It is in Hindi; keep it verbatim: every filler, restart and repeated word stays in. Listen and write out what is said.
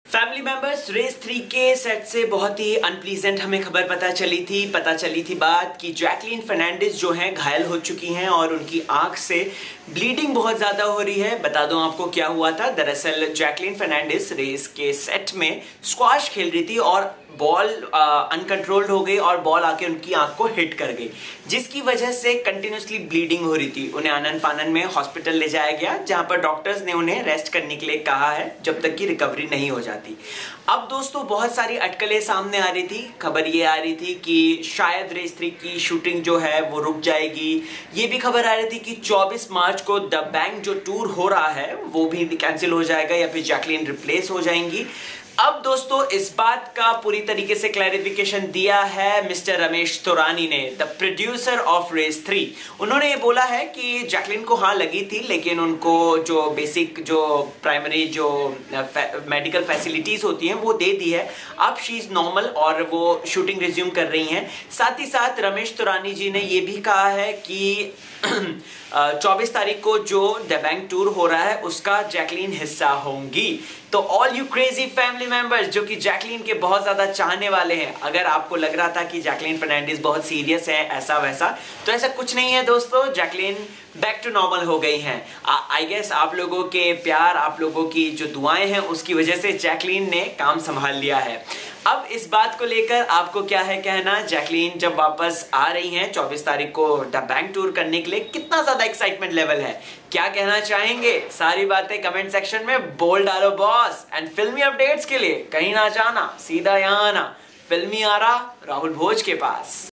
फैमिली मेंबर्स, रेस थ्री के सेट से बहुत ही अनप्लीजेंट हमें खबर पता चली थी पता चली थी बात कि जैकलीन फर्नांडिस जो हैं घायल हो चुकी हैं और उनकी आंख से ब्लीडिंग बहुत ज़्यादा हो रही है। बता दूं आपको क्या हुआ था। दरअसल जैकलीन फर्नांडिस रेस के सेट में स्क्वाश खेल रही थी और बॉल अनकंट्रोल्ड हो गई और बॉल आके उनकी आंख को हिट कर गई, जिसकी वजह से कंटिन्यूसली ब्लीडिंग हो रही थी। उन्हें आनन फानन में हॉस्पिटल ले जाया गया, जहां पर डॉक्टर्स ने उन्हें रेस्ट करने के लिए कहा है जब तक कि रिकवरी नहीं हो जाती। अब दोस्तों बहुत सारी अटकलें सामने आ रही थी। खबर ये आ रही थी कि शायद रेस थ्री की शूटिंग जो है वो रुक जाएगी। ये भी खबर आ रही थी कि चौबीस मार्च को द बैंक जो टूर हो रहा है वो भी कैंसिल हो जाएगा या फिर जैकलीन रिप्लेस हो जाएंगी। अब दोस्तों इस बात का पूरी तरीके से क्लैरिफिकेशन दिया है मिस्टर रमेश तौरानी ने, the producer of race three. उन्होंने ये बोला है कि जैकलीन को हाँ लगी थी, लेकिन उनको जो बेसिक जो प्राइमरी जो मेडिकल फैसिलिटीज होती हैं वो दे दी है। अब शी इज नॉर्मल और वो शूटिंग रिज्यूम कर रही हैं। साथ ही साथ रमेश तौरानी जी ने ये भी कहा है कि चौबीस तारीख को जो द बैंक टूर हो रहा है उसका जैकलीन हिस्सा होंगी। तो all you crazy family members जो कि जैकलीन के बहुत ज्यादा चाहने वाले हैं, अगर आपको लग रहा था कि जैकलीन फर्नांडिस बहुत सीरियस है ऐसा वैसा, तो ऐसा कुछ नहीं है दोस्तों। जैकलीन बैक टू नॉर्मल हो गई हैं। आई गेस आप लोगों के प्यार, आप लोगों की जो दुआएं हैं उसकी वजह से जैकलीन ने काम संभाल लिया है। अब इस बात को लेकर आपको क्या है कहना? जैकलीन जब वापस आ रही हैं चौबीस तारीख को द बैंक टूर करने के लिए, कितना ज्यादा एक्साइटमेंट लेवल है, क्या कहना चाहेंगे? सारी बातें कमेंट सेक्शन में बोल डालो बॉस। एंड फिल्मी अपडेट्स के लिए कहीं ना जाना, सीधा यहाँ आना, फिल्मी आरा राहुल भोज के पास।